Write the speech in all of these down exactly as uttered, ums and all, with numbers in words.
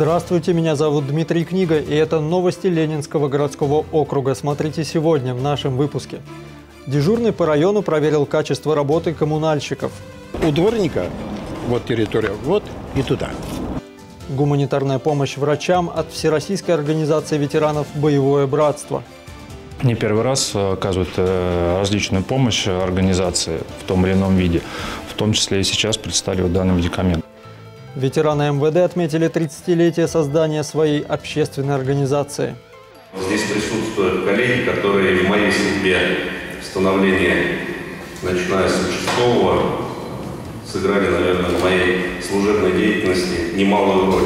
Здравствуйте, меня зовут Дмитрий Книга, и это новости Ленинского городского округа. Смотрите сегодня в нашем выпуске. Дежурный по району проверил качество работы коммунальщиков. У дворника вот территория, вот и туда. Гуманитарная помощь врачам от Всероссийской организации ветеранов «Боевое братство». Не первый раз оказывают различную помощь организации в том или ином виде. В том числе и сейчас представили данный медикамент. Ветераны эм вэ дэ отметили тридцатилетие создания своей общественной организации. Здесь присутствуют коллеги, которые в моей судьбе становления, начиная с шестого, сыграли, наверное, в моей служебной деятельности немалую роль.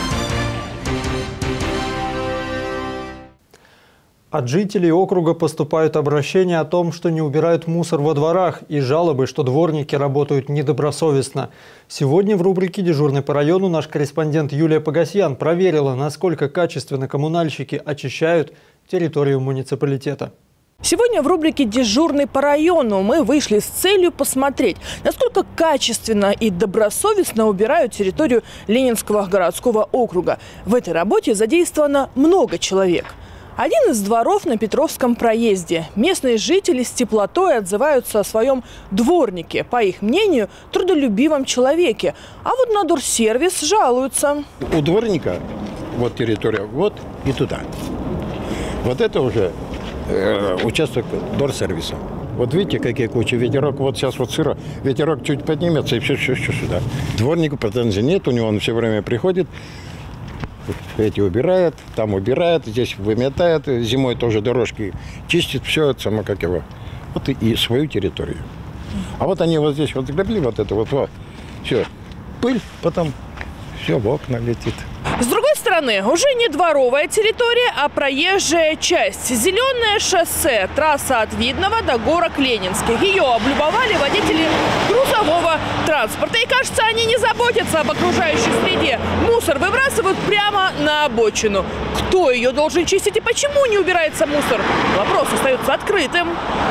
От жителей округа поступают обращения о том, что не убирают мусор во дворах, и жалобы, что дворники работают недобросовестно. Сегодня в рубрике «Дежурный по району» наш корреспондент Юлия Погасьян проверила, насколько качественно коммунальщики очищают территорию муниципалитета. Сегодня в рубрике «Дежурный по району» мы вышли с целью посмотреть, насколько качественно и добросовестно убирают территорию Ленинского городского округа. В этой работе задействовано много человек. Один из дворов на Петровском проезде. Местные жители с теплотой отзываются о своем дворнике, по их мнению, трудолюбивом человеке. А вот на Дорсервис жалуются. У дворника вот территория, вот и туда. Вот это уже э, участок Дорсервиса. Вот видите, какие кучи. Ветерок, вот сейчас вот сыро, ветерок чуть поднимется и все, все, все сюда. Дворнику претензий нет, у него он все время приходит. Эти убирает, там убирает, здесь выметает, зимой тоже дорожки чистит, все это само как его. Вот и, и свою территорию. А вот они вот здесь вот сгребли вот это вот, вот, все, пыль, потом все в окна летит. С другой стороны, уже не дворовая территория, а проезжая часть. Зеленое шоссе, трасса от Видного до горок Ленинских. Ее облюбовали водители грузового транспорта. И, кажется, они не заботятся об окружающей среде. Мусор выбрасывают прямо на обочину. Кто ее должен чистить и почему не убирается мусор? Вопрос остается открытым.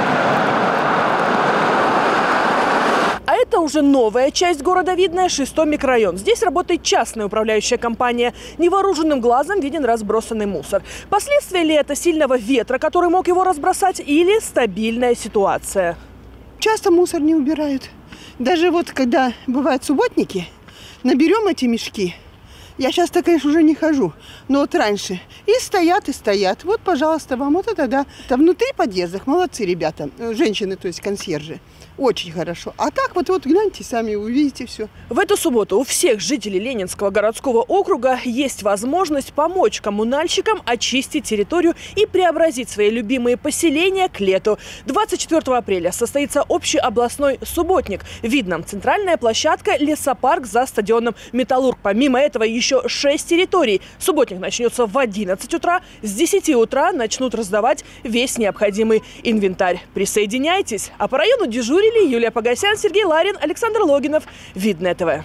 А это уже новая часть города Видное, шестой микрорайон. Здесь работает частная управляющая компания. Невооруженным глазом виден разбросанный мусор. Последствия ли это сильного ветра, который мог его разбросать, или стабильная ситуация? Часто мусор не убирают. Даже вот когда бывают субботники, наберем эти мешки. Я сейчас-то, конечно, уже не хожу, но вот раньше. И стоят, и стоят. Вот, пожалуйста, вам вот это, да. Там внутри подъездах молодцы ребята, женщины, то есть консьержи. Очень хорошо. А так вот, вот гляньте, сами увидите все. В эту субботу у всех жителей Ленинского городского округа есть возможность помочь коммунальщикам очистить территорию и преобразить свои любимые поселения к лету. двадцать четвёртого апреля состоится общеобластной субботник. В Видном центральная площадка, лесопарк за стадионом «Металлург». Помимо этого еще шесть территорий. Субботник начнется в одиннадцать утра. С десяти утра начнут раздавать весь необходимый инвентарь. Присоединяйтесь. А по району дежурили Юлия Погасьян, Сергей Ларин, Александр Логинов. Видное ТВ.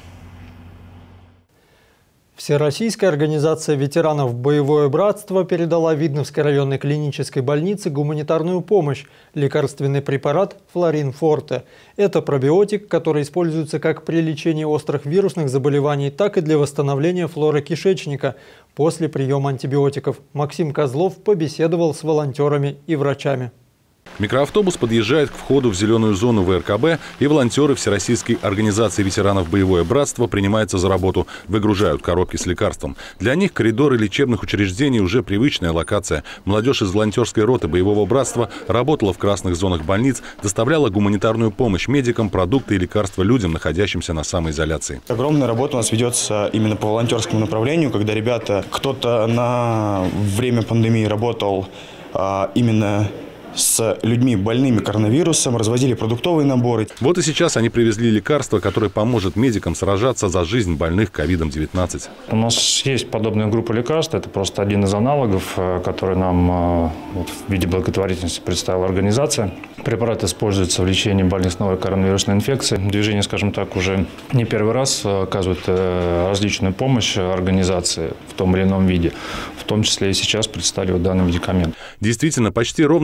Всероссийская организация ветеранов «Боевое братство» передала Видновской районной клинической больнице гуманитарную помощь – лекарственный препарат «Флорин Форте». Это пробиотик, который используется как при лечении острых вирусных заболеваний, так и для восстановления флоры кишечника после приема антибиотиков. Максим Козлов побеседовал с волонтерами и врачами. Микроавтобус подъезжает к входу в зеленую зону вэ эр ка бэ, и волонтеры Всероссийской организации ветеранов «Боевое братство» принимаются за работу, выгружают коробки с лекарством. Для них коридоры лечебных учреждений уже привычная локация. Молодежь из волонтерской роты «Боевого братства» работала в красных зонах больниц, доставляла гуманитарную помощь медикам, продукты и лекарства людям, находящимся на самоизоляции. Огромная работа у нас ведется именно по волонтерскому направлению, когда ребята, кто-то на время пандемии работал а, именно с людьми больными коронавирусом, развозили продуктовые наборы. Вот и сейчас они привезли лекарство, которое поможет медикам сражаться за жизнь больных ковидом девятнадцать. У нас есть подобная группа лекарств. Это просто один из аналогов, который нам вот, в виде благотворительности представила организация. Препарат используется в лечении больных с новой коронавирусной инфекцией. Движение, скажем так, уже не первый раз оказывает различную помощь организации в том или ином виде. В том числе и сейчас представили данный медикамент. Действительно, почти ровно год назад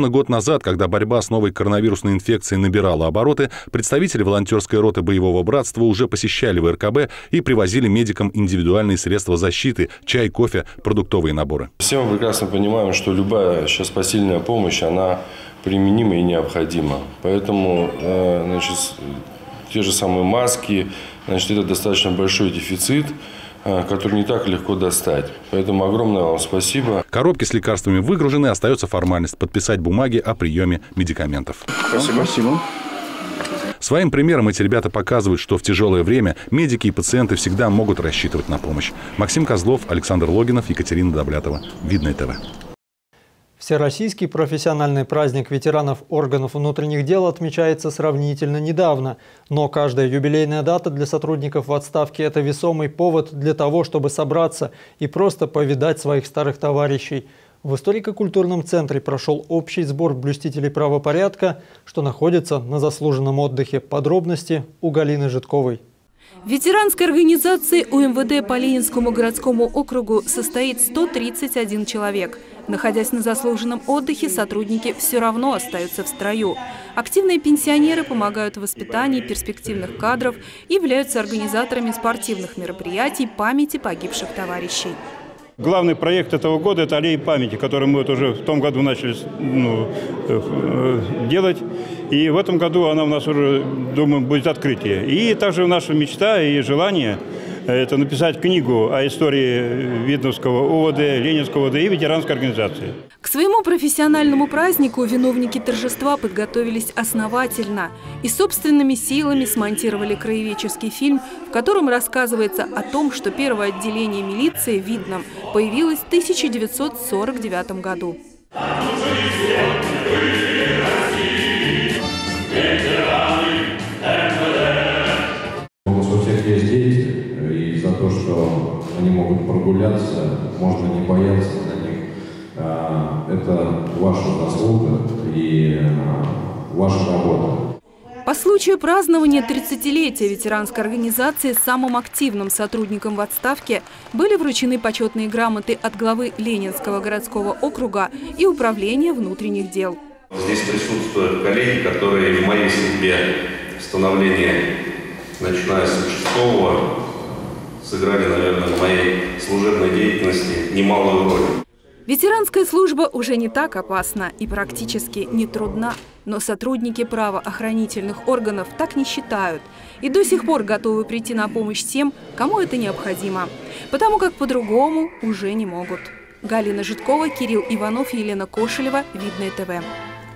назад, когда борьба с новой коронавирусной инфекцией набирала обороты, представители волонтерской роты боевого братства уже посещали вэ эр ка бэ и привозили медикам индивидуальные средства защиты, чай, кофе, продуктовые наборы. Все мы прекрасно понимаем, что любая сейчас посильная помощь, она применима и необходима. Поэтому, значит, те же самые маски, значит, это достаточно большой дефицит, который не так легко достать. Поэтому огромное вам спасибо. Коробки с лекарствами выгружены, остается формальность – подписать бумаги о приеме медикаментов. Спасибо. Спасибо. Своим примером эти ребята показывают, что в тяжелое время медики и пациенты всегда могут рассчитывать на помощь. Максим Козлов, Александр Логинов, Екатерина Доблятова. Видное ТВ. Всероссийский профессиональный праздник ветеранов органов внутренних дел отмечается сравнительно недавно. Но каждая юбилейная дата для сотрудников в отставке – это весомый повод для того, чтобы собраться и просто повидать своих старых товарищей. В историко-культурном центре прошел общий сбор блюстителей правопорядка, что находится на заслуженном отдыхе. Подробности у Галины Житковой. В ветеранской организации у эм вэ дэ по Ленинскому городскому округу состоит сто тридцать один человек. Находясь на заслуженном отдыхе, сотрудники все равно остаются в строю. Активные пенсионеры помогают в воспитании перспективных кадров и являются организаторами спортивных мероприятий памяти погибших товарищей. Главный проект этого года – это аллея памяти, который мы вот уже в том году начали ну, делать. И в этом году она у нас уже, думаю, будет открытие. И также наша мечта и желание – это написать книгу о истории Видновского о вэ дэ, Ленинского о вэ дэ и ветеранской организации. К своему профессиональному празднику виновники торжества подготовились основательно и собственными силами смонтировали краеведческий фильм, в котором рассказывается о том, что первое отделение милиции в Видном появилось в тысяча девятьсот сорок девятом году. У всех есть дети, и за то, что они могут прогуляться, можно не бояться за них. Это ваша заслуга и ваша работа. По случаю празднования тридцатилетия ветеранской организации самым активным сотрудникам в отставке были вручены почетные грамоты от главы Ленинского городского округа и управления внутренних дел. Здесь присутствуют коллеги, которые в моей судьбе становления, начиная с шестого, сыграли, наверное, в моей служебной деятельности немалую роль. Ветеранская служба уже не так опасна и практически не трудна. Но сотрудники правоохранительных органов так не считают и до сих пор готовы прийти на помощь тем, кому это необходимо, потому как по-другому уже не могут. Галина Житкова, Кирилл Иванов, Елена Кошелева, Видное ТВ.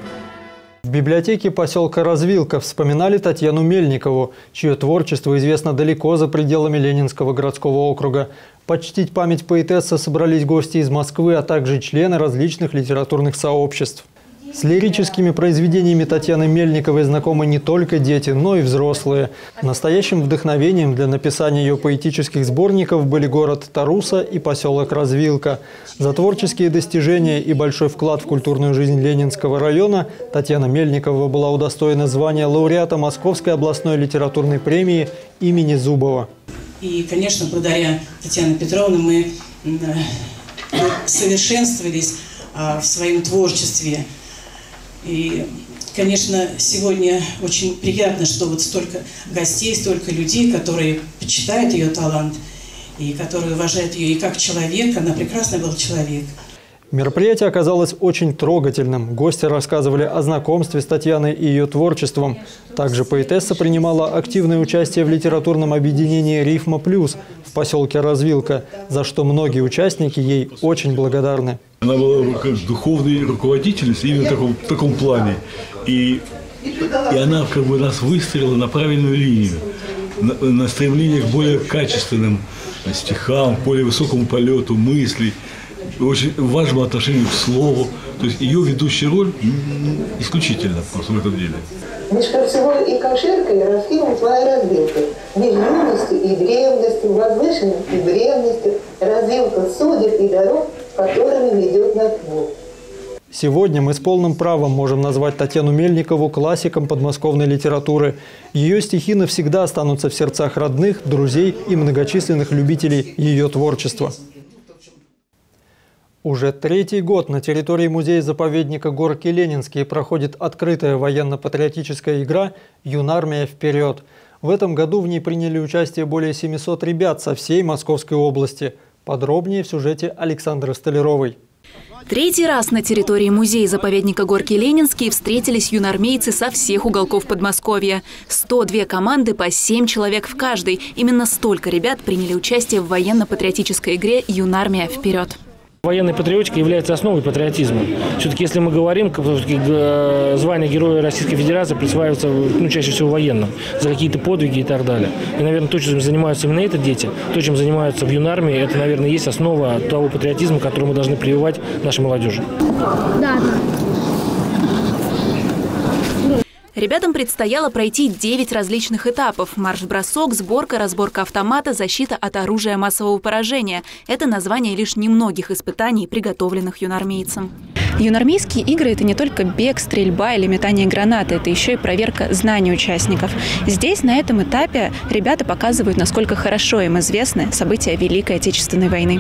В библиотеке поселка Развилка вспоминали Татьяну Мельникову, чье творчество известно далеко за пределами Ленинского городского округа. Почтить память поэтессы собрались гости из Москвы, а также члены различных литературных сообществ. С лирическими произведениями Татьяны Мельниковой знакомы не только дети, но и взрослые. Настоящим вдохновением для написания ее поэтических сборников были город Таруса и поселок Развилка. За творческие достижения и большой вклад в культурную жизнь Ленинского района Татьяна Мельникова была удостоена звания лауреата Московской областной литературной премии имени Зубова. И, конечно, благодаря Татьяне Петровне мы совершенствовались в своем творчестве. И, конечно, сегодня очень приятно, что вот столько гостей, столько людей, которые почитают ее талант и которые уважают ее и как человек. Она прекрасный был человек. Мероприятие оказалось очень трогательным. Гости рассказывали о знакомстве с Татьяной и ее творчеством. Также поэтесса принимала активное участие в литературном объединении «Рифма плюс» в поселке Развилка, за что многие участники ей очень благодарны. Она была как духовной руководительницей именно в таком, в таком плане. И, и она как бы нас выстроила на правильную линию, на, на стремление к более качественным стихам, к более высокому полету мыслей, очень важному отношению к слову. То есть ее ведущая роль исключительно просто в этом деле. Меж Кольцевой и Каширкой раскинулась своя развилка. Меж юностью и древностью, возвышенностью и древностью, развилка судеб и дорог, которыми ведет на твор. Сегодня мы с полным правом можем назвать Татьяну Мельникову классиком подмосковной литературы. Ее стихи навсегда останутся в сердцах родных, друзей и многочисленных любителей ее творчества. Уже третий год на территории музея-заповедника Горки Ленинские проходит открытая военно-патриотическая игра «Юнармия вперед». В этом году в ней приняли участие более семисот ребят со всей Московской области. Подробнее в сюжете Александры Столяровой. Третий раз на территории музея-заповедника Горки Ленинские встретились юнармейцы со всех уголков Подмосковья. сто две команды по семь человек в каждой. Именно столько ребят приняли участие в военно-патриотической игре «Юнармия вперед». Военная патриотика является основой патриотизма. Все-таки, если мы говорим, звание Героя Российской Федерации присваивается, ну, чаще всего военным, за какие-то подвиги и так далее. И, наверное, то, чем занимаются именно эти дети, то, чем занимаются в юнармии, это, наверное, есть основа того патриотизма, который мы должны прививать нашей молодежи. Да, да. Ребятам предстояло пройти девять различных этапов. Марш-бросок, сборка, разборка автомата, защита от оружия массового поражения. Это название лишь немногих испытаний, приготовленных юнармейцам. Юнармейские игры – это не только бег, стрельба или метание гранаты, это еще и проверка знаний участников. Здесь, на этом этапе, ребята показывают, насколько хорошо им известны события Великой Отечественной войны.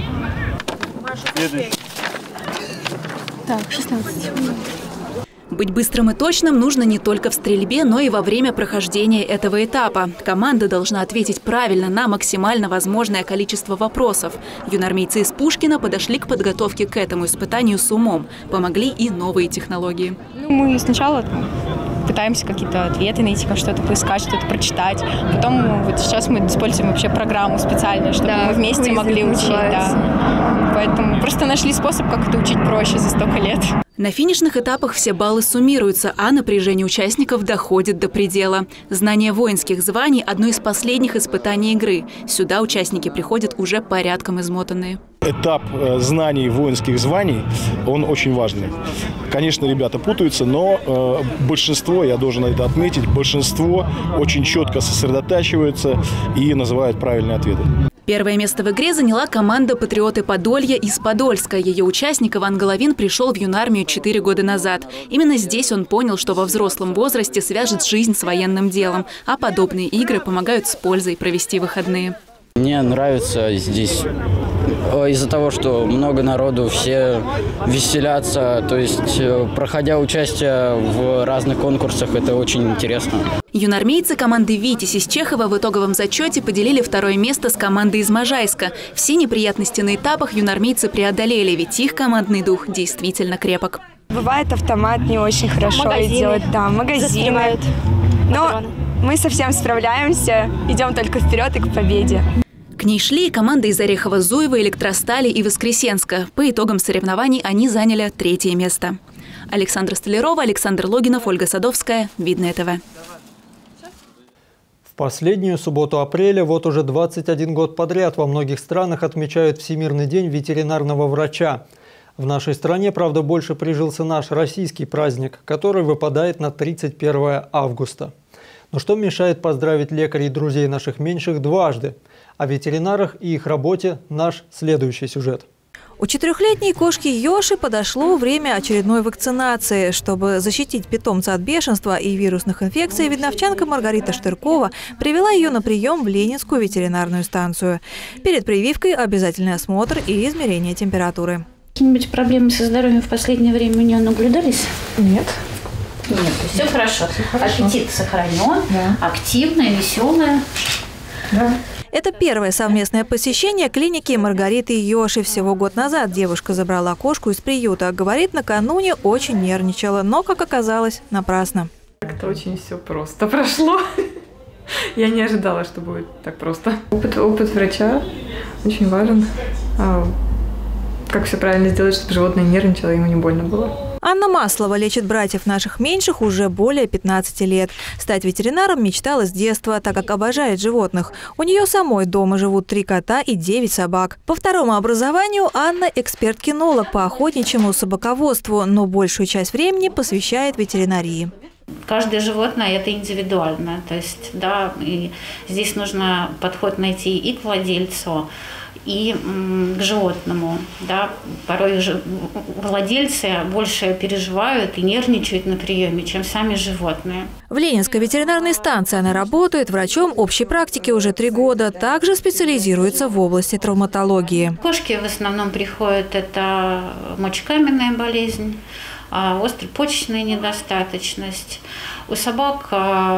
Так, шестнадцать. Быть быстрым и точным нужно не только в стрельбе, но и во время прохождения этого этапа. Команда должна ответить правильно на максимально возможное количество вопросов. Юнармейцы из Пушкина подошли к подготовке к этому испытанию с умом. Помогли и новые технологии. Ну, мы сначала пытаемся какие-то ответы найти, как что-то поискать, что-то прочитать. Потом вот сейчас мы используем вообще программу специальную, чтобы да, мы вместе могли учить. Да. Поэтому просто нашли способ, как это учить проще за столько лет. На финишных этапах все баллы суммируются, а напряжение участников доходит до предела. Знание воинских званий – одно из последних испытаний игры. Сюда участники приходят уже порядком измотанные. Этап знаний воинских званий, он очень важный. Конечно, ребята путаются, но э, большинство, я должен это отметить, большинство очень четко сосредотачиваются и называют правильные ответы. Первое место в игре заняла команда «Патриоты Подолья» из Подольска. Ее участник Иван Головин пришел в юнармию четыре года назад. Именно здесь он понял, что во взрослом возрасте свяжет жизнь с военным делом, а подобные игры помогают с пользой провести выходные. Мне нравится здесь из-за того, что много народу, все веселятся, то есть проходя участие в разных конкурсах, это очень интересно. Юнармейцы команды «Витязь» из Чехова в итоговом зачете поделили второе место с командой из Можайска. Все неприятности на этапах юнармейцы преодолели, ведь их командный дух действительно крепок. Бывает, автомат не очень хорошо магазины. идет, да, магазины. Но мы совсем справляемся, идем только вперед и к победе. К ней шли команды из Орехова-Зуева, Электростали и Воскресенска. По итогам соревнований они заняли третье место. Александра Столярова, Александр Логинов, Ольга Садовская. Видное ТВ. В последнюю субботу апреля вот уже двадцать один год подряд во многих странах отмечают Всемирный день ветеринарного врача. В нашей стране, правда, больше прижился наш российский праздник, который выпадает на тридцать первое августа. Но что мешает поздравить лекарей и друзей наших меньших дважды? О ветеринарах и их работе наш следующий сюжет. У четырехлетней кошки Йоши подошло время очередной вакцинации. Чтобы защитить питомца от бешенства и вирусных инфекций, видновчанка Маргарита Штыркова привела ее на прием в Ленинскую ветеринарную станцию. Перед прививкой обязательный осмотр и измерение температуры. Какие-нибудь проблемы со здоровьем в последнее время у нее наблюдались? Нет. Нет, все хорошо. хорошо. Аппетит сохранен, да. Активная, веселая. Да. Это первое совместное посещение клиники Маргариты Йоши. Всего год назад девушка забрала кошку из приюта. Говорит, накануне очень нервничала, но, как оказалось, напрасно. Как-то очень все просто прошло. Я не ожидала, что будет так просто. Опыт, опыт врача очень важен. Как все правильно сделать, чтобы животное нервничало, ему не больно было. Анна Маслова лечит братьев наших меньших уже более пятнадцати лет. Стать ветеринаром мечтала с детства, так как обожает животных. У нее самой дома живут три кота и девять собак. По второму образованию Анна эксперт-кинолог по охотничьему собаководству, но большую часть времени посвящает ветеринарии. Каждое животное – это индивидуально, то есть, да, и здесь нужно подход найти и к владельцу, и к животному. Да. Порой же владельцы больше переживают и нервничают на приеме, чем сами животные. В Ленинской ветеринарной станции она работает врачом общей практики уже три года. Также специализируется в области травматологии. Кошки в основном приходят – это мочекаменная болезнь, острой-почечная недостаточность. У собак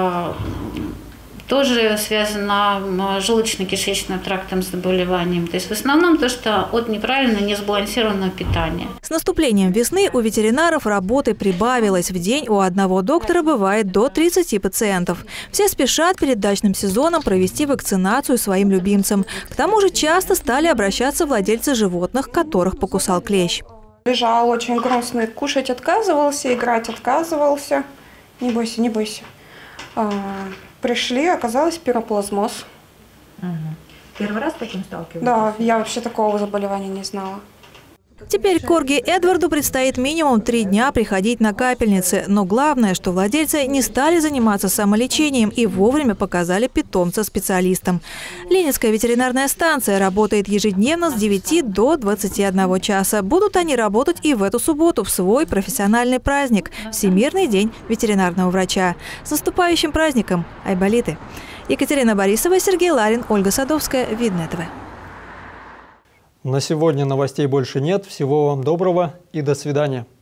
тоже связано с желудочно-кишечным трактом заболеванием. То есть в основном то, что от неправильно несбалансированного питания. С наступлением весны у ветеринаров работы прибавилось. В день у одного доктора бывает до тридцати пациентов. Все спешат перед дачным сезоном провести вакцинацию своим любимцам. К тому же часто стали обращаться владельцы животных, которых покусал клещ. Лежал очень грустный, кушать отказывался, играть отказывался. Не бойся, не бойся. А, пришли, оказалось пироплазмоз. Угу. Первый раз с таким сталкиваетесь? Да, я вообще такого заболевания не знала. Теперь корги Эдварду предстоит минимум три дня приходить на капельницы. Но главное, что владельцы не стали заниматься самолечением и вовремя показали питомца специалистам. Ленинская ветеринарная станция работает ежедневно с девяти до двадцати одного часа. Будут они работать и в эту субботу в свой профессиональный праздник – Всемирный день ветеринарного врача. С наступающим праздником, айболиты! Екатерина Борисова, Сергей Ларин, Ольга Садовская, Видное ТВ. На сегодня новостей больше нет. Всего вам доброго и до свидания.